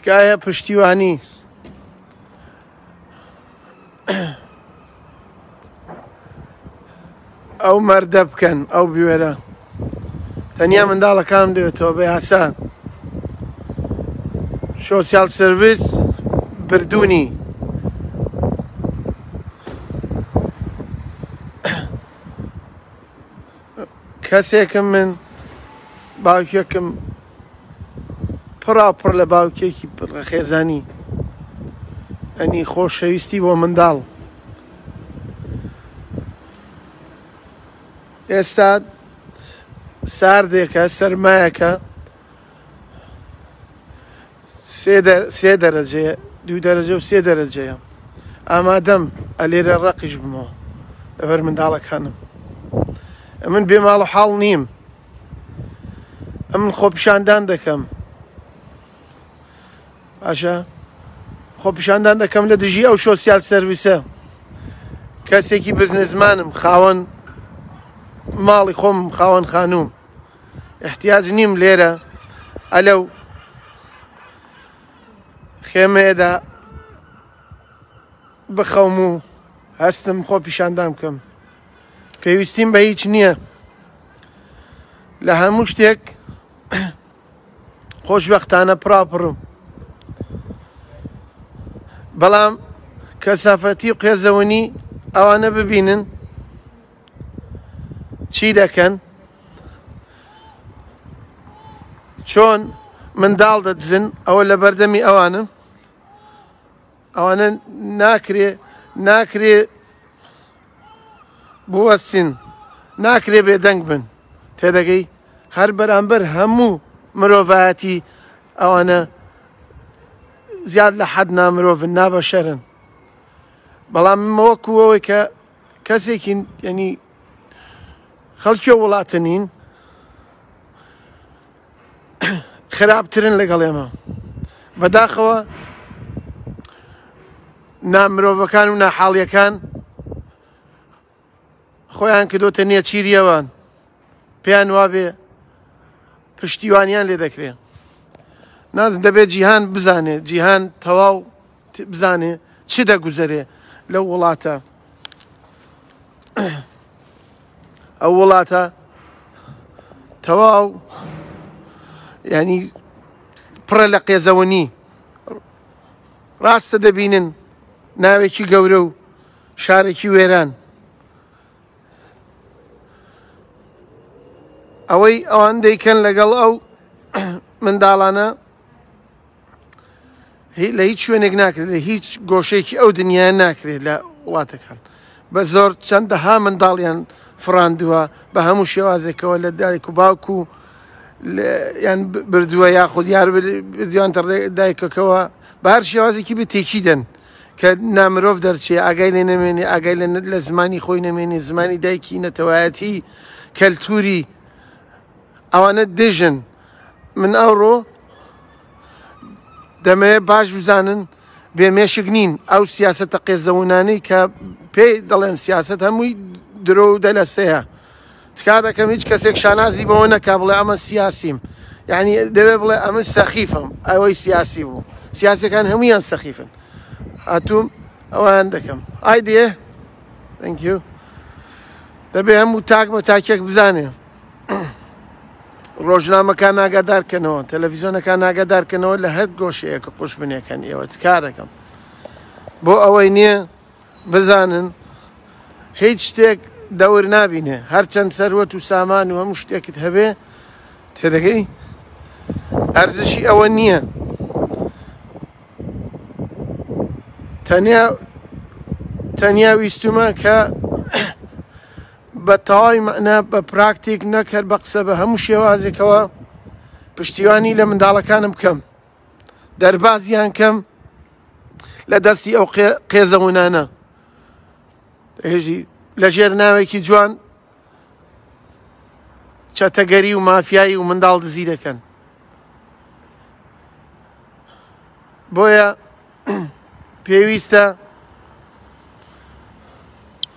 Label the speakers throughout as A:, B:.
A: تکایە پشتیوانی ئەو مەردە بکەن ئەو بوێرە تەنیا منداڵەکانم دەوێتەوە بە یاسا سۆسیال سەرویس بردوونی کەسێکم من باوکێکم پڕاپڕ لە باوکێکی خێزانی ئەنی خۆشەویستی بۆ منداڵ ئێستا ساردێکە سەرمایەکە 3 دەرەجەیە 2 دەرەجە و 3 دەرەجەیە ئامادەم ئەلێرە ڕەقیش بمەوە لەبەر منداڵەکانم من بێماڵ و حاڵ نیم ئەمن خۆپیشاندان دەکەم باشە خۆپیشاندان دەکەم لە دژی ئەو سۆسیال سەرویسە کەسێکی بزنسمانم خاوەن ماڵی خۆم خاوەن خانووم احتیاج نیم لێرە ئەلەو خێمەیەدا بخەوم و هەستم خۆپیشاندان بکەم پێویستیم بە هیچ نییە لە هەموو شتێک خۆشبەختانە پراپڕم بەڵام کەسافەتی و قێزەوەنی ئەوانە ببینن چی دەکەن چۆن منداڵ دەدزن ئەوە لە بەردەمی ئەوانە ناکرێ بوەستین ناکرێ بێدەنگ بن تێدەگەی هەر بەرامبەر هەموو مرۆڤایەتی ئەوانە زیاد لە حەد نامرۆڤن نابەشەرن بەڵام وەکوەوەی کە کەسێکی یعنی خەڵکی وڵاتە نین خراپترن لەگەڵ ئێمە بەداخەوە نامرۆڤەکان و ناحاڵیەکان خۆیان کردوتە نێچیریەوان پێیان وابێ پشتیوانیان لێ دەکرێت نازم دەبێت جیهان بزانێ جیهان تەواو بزانێ چ دەگوزەرێ لەو وڵاتە ئەو وڵاتە تەواو ینی پڕە لە قێزەوەنی ڕاستە دەبینن ناوێکی گەورە و شارێکی وێران ئەوەی ئەوان دەیکەن لەگەڵ ئەو منداڵانە لە هیچ شوێنێک ناکرێت لە هیچ گۆشەیەکی ئەو دنیای ناکرێت لە وڵاتەکان بە زۆر چەندەها منداڵیان فڕاندووە بە هەموو شێوازێکەوە لە دایک و باوکو یان بردووە یاخود یار بردویانتە دایکەکەەوە بە هەر شێوازێکی بتێکی دەن کە نامرۆڤ دەرچێ ئاگای لێ نەمێنێ ئاگای لە زمانی خۆی نەمێنێ زمانی دایکی نەتەوایەتی کەلتوری ئەوانە دژن من ئەوڕۆ دەمەوێت باش بزانن بێمێشک نین ئەو سیاسەتە قێزەونانەی کە پێی دەڵێن سیاست هەمووی درۆ و دەلەسەیە تکا دەکەم هیچ کەسێک شانازی بەوە نەکا بڵێ ئەمە سیاسیم یعنی دەبێت بڵێ ئەمە سەخیفم ئەوەی سیاسی بوو سیاسەکان هەمویان سەخیفن هاتووم ئەویان دەکەم ئایدێ تەنکیو دەبێت هەموو تاک بە تاکێک بزانێ ڕۆژنامەکان ئاگادارکەنەوە تەلەڤیزۆنەکان ئاگادارکەنەوە لە هەر گۆشەیەکە قوش بنێکەن ئێوە چکار دەکەم بۆ ئەوەی نییە بزانن هیچ شتێک دەور نابینێ هەرچەند سەروەت و سامان و هەموو شتێکت هەبێ تێدەگەی ئەرزشی ئەوە نییە تەنیا ویستومە کە بە تەواوی مەعنا بە پراکتیک نەکرد بە قسە بە هەموو شێوازێکەوە پشتیوانی لە منداڵەکانم بکەم دەربازیان کەم لە دەستی ئەو قێزەونانە هێژی لە ژێر ناوێکی جوان چەتەگەری و مافیایی و منداڵ دزی دەکەن بۆیە پێویستە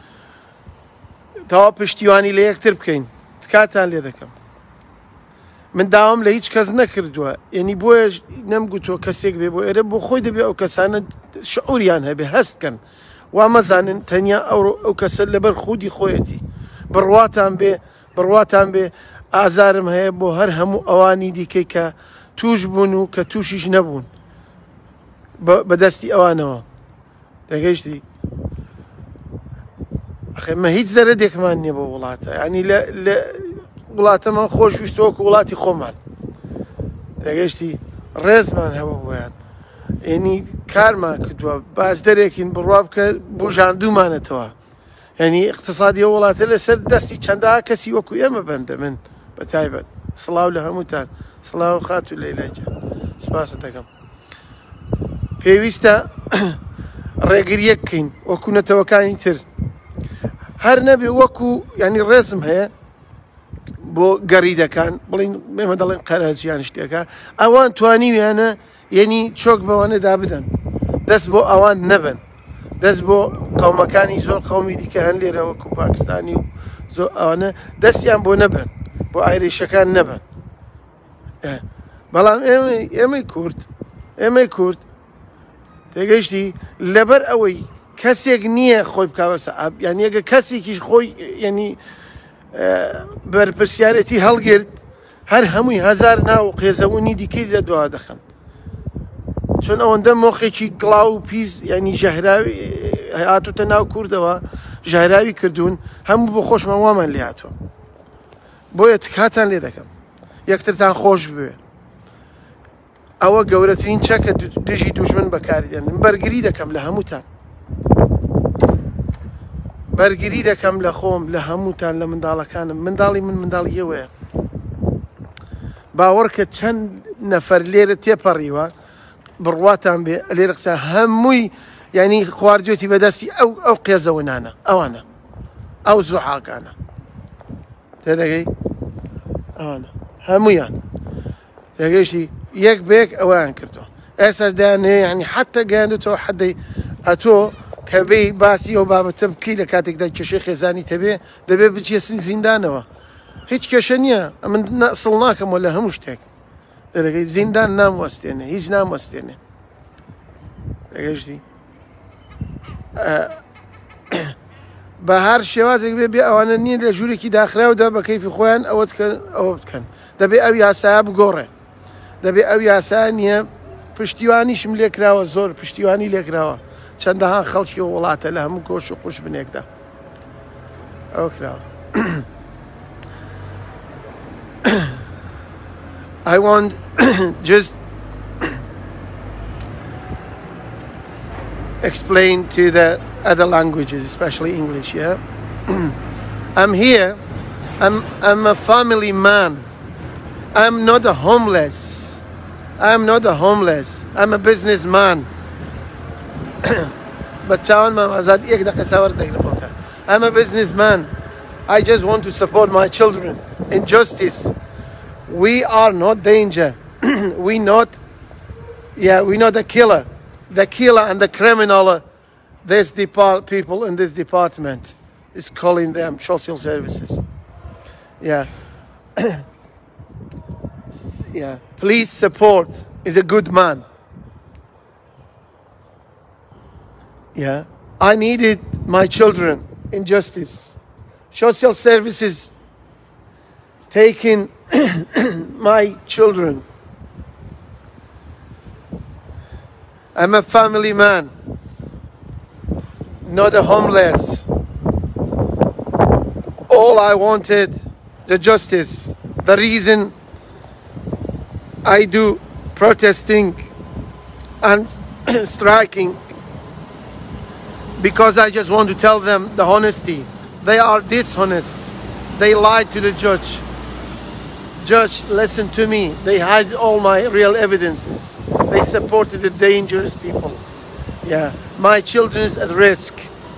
A: تەوا پشتیوانی لە یەکتر بکەین تکاتان لێ دەکەم من داوام لە هیچ کەس نەکردووە یعنی بۆیە نەمگوتووە کەسێک بێ بۆ ئێرە بۆ خۆی دەبێ ئەو کەسانە شعوریان هەبێ هەستکەن وا مەزانن تەنیا ئەو کەسە لەبەر خودی خۆیەتی بڕواتان بێ ئازارم هەیە بۆ هەر هەموو ئەوانی دیکەی کە توش بوون و کە تووشیش نەبوون بەدەستی ئەوانەوە دەگەیشتی ئەخێمە هیچ زەرەدێکمان نییە بۆ وڵاتە ینی لە وڵاتەمان خۆشویستەوەکو وڵاتی خۆمان دەگەشتی ڕێزمان هەوە بۆیان ینی کارمان کردووە باش دەرێکین بڕوا بکە بۆ ژاندومانێتەوە ینی اقتصادی وڵاتە لەسەر دەستی چەندەها کەسی وەکو ئێمە بەندە من بە تایبەت سڵاو لە هەمووتان سڵاو خات و لەیلاجان سپاس دەکەم پێویستە ڕێگریە بکەین وەکو نەتەوەکانی تر هەر نەبێ وەکو ینی ڕێزم هەیە بۆ گەڕیدەکان بڵین ئێمە دەڵێن قەرەجیان شتێکە ئەوان توانیویانە یعنی چۆک بەوانەدا بدەن دەست بۆ ئەوان نەبن دەست بۆ قەومەکانی زۆر قەومی دیکە هەن لێرە وەکو پاکستانی و زۆر ئەوانە دەستیان بۆ نەبن بۆ ئایریشەکان نەبن بەڵام ئێمەی کورد تێگەیشتی لەبەر ئەوەی کەسێک نییە خۆی بکوەسە یان یەگە کەسێکیش خۆی ینی بەرپرسیارەتی هەڵگرت هەر هەمووی هەزار ناو قێزەونی دیکەی لە دوا دەخن چۆن ئەوەندە مۆخێکی گڵاو و پیس ینی ژەهراوی هاتوتە ناو کوردەوە ژەهراوی کردوون هەموو بۆ خۆشمان وامان لێ هاتووە بۆیە تکاتان لێ دەکەم یەکترتان خۆش بوێ ئەوە گەورەترین چەکە دژی دوژمن بەکاردێن بەرگری دەکەم لە هەمووتان بەرگری دەکەم لە خۆم لە هەمووتان لە منداڵەکانم منداڵی من منداڵی ئێوەیە باوەڕکە چەند نەفەر لێرە تێپەڕیوە بڕواتان بێ لێرە قسە هەمووی ینی خواردوێتی بەدەستی ئەو قێزەونانە ئەوانە ئەو زوحاکانە تێدەگەی ئەوانە هەمویان تێگەیشتی یەک بێک ئەویان کردەوە ئێستا دایانێ ینی حتى گەیاندوتەوە حەدەی ئەتۆ کە بێی باسی ئەو بابەتە بکەی لە کاتێکدا کێشەی خێزانی تەبێ دەبێت بچێسنی زیندانەوە هیچ کێشە نییە من سڵ ناکەمەوە لە هەموو شتێک دەگەی زیندان ناموەستێنێ هیچ ناموەستێنێ دەگەیشتی بە هەر شێوازێک بێ ئەوانە نییە لە ژوورێکی داخراودا بە کەیفی خۆیان ئەوە بکەن دەبێ ئەو یاسایا بگۆڕێ دەبێ ئەو یاسا نییە پشتیوانیشم لێکراوە زۆر پشتیوانی لێکراوە چەندەها خەڵکی وڵاتە لە هەموو کۆش و قوش بنێکدا ئەو کراوە I want just explain to the other languages, especially English, yeah? I'm here, I'm a family man. I'm not a homeless. I'm a businessman. But I'm a businessman. I just want to support my children in justice. We are not danger. We're not the killer. The killer and the criminal, this people in this department is calling them social services. Yeah. Yeah. Please support. Is a good man. Yeah. I needed my children in justice. Social services taking my children. I'm a family man, not a homeless. All I wanted, the justice. The reason I do protesting and striking, because I just want to tell them the honesty. They are dishonest. They lied to the judge. Judge, listen to me. They hide all my real evidences. They supported the dangerous people. Yeah, my children is at risk.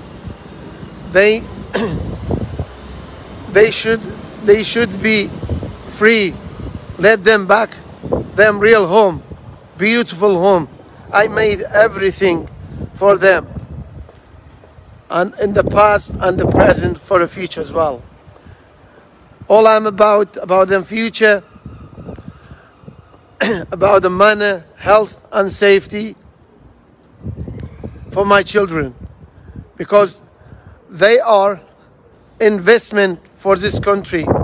A: They should be free. Let them back them real home, beautiful home. I made everything for them, and in the past and the present, for the future as well. All I'm about them future, about the money, health and safety for my children, because they are investment for this country.